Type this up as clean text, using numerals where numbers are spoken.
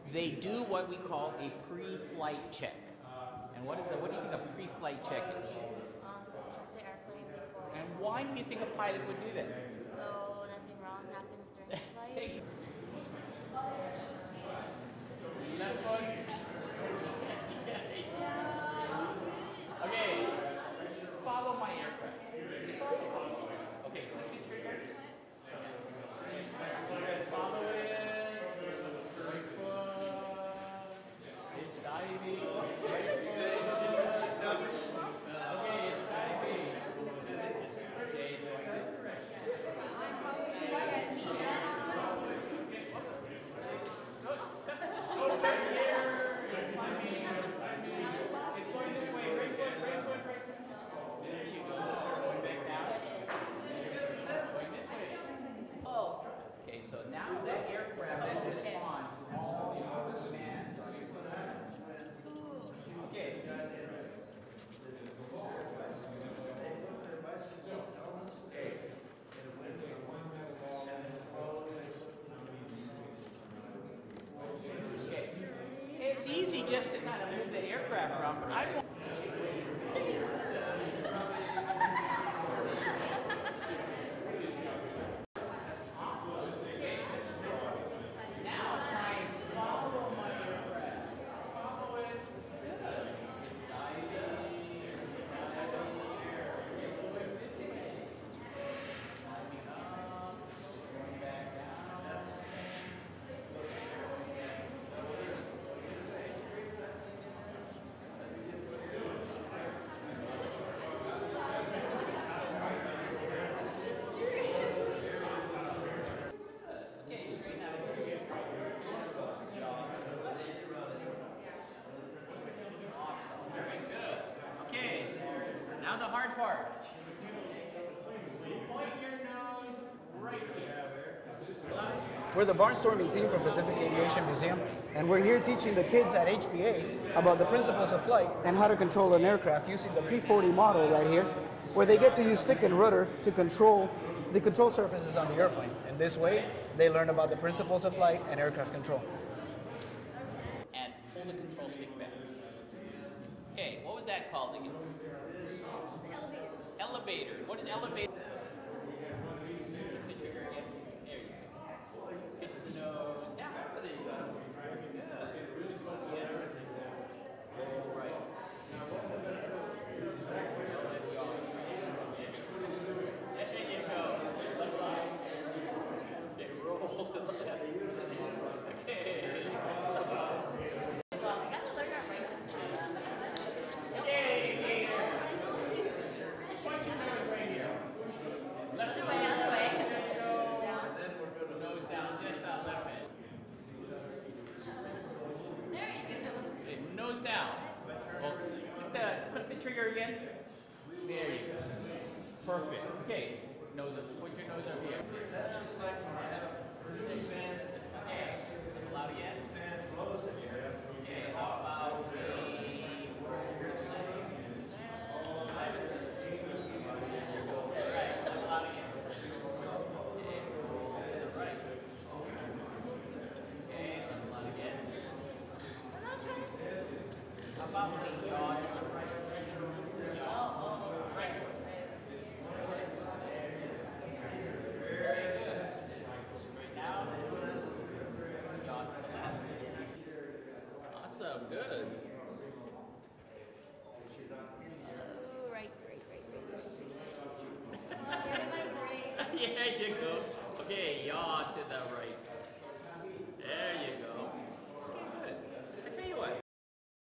They do what we call a pre-flight check. And what do you think a pre-flight check is? To check the airplane before. And why do you think a pilot would do that? So nothing wrong happens during the flight. Left foot. Okay. Follow my aircraft. Okay, click the trigger. Follow it. Right foot. It's diving. Right foot. Okay, it's diving. Okay, it's going this direction. Good. Go back here. It's climbing. It's going this way. Right foot, right foot, right foot. There you go. It's going back down. It's going this way. Oh. Okay, so now that aircraft will respond to all your commands. Okay. Okay. It's easy just to kind of move the aircraft around, but I won't. Now the hard part. Point your nose right here. We're the Barnstorming team from Pacific Aviation Museum, and we're here teaching the kids at HBA about the principles of flight and how to control an aircraft using the P-40 model right here, where they get to use stick and rudder to control the control surfaces on the airplane. In this way, they learn about the principles of flight and aircraft control. And pull the control stick back. Okay, what was that called again? The elevator. Elevator. What is elevator? The trigger again. There you go. Pitch the nose down. Good. Yeah. Right. That's it, you go. Left line. Okay, roll to the left. Okay. Well, we got to learn our rights. Yay, later. Point your nose right here. Left Other way, other way. There you go. Down. Nose down, just a little bit. There you go. Okay, nose down. Oh, click the trigger again. There you go. Perfect. Okay, nose up. Put your nose up here. Okay, look loud again. Okay, how about we... Right, look loud again. Okay, right. Okay, look loud again. I'm not trying to. How about we yaw to the right? Yaw. Right. Straight out. Yaw to the left. Awesome, good. Oh, right. Yeah, you go. Okay, yaw to the right.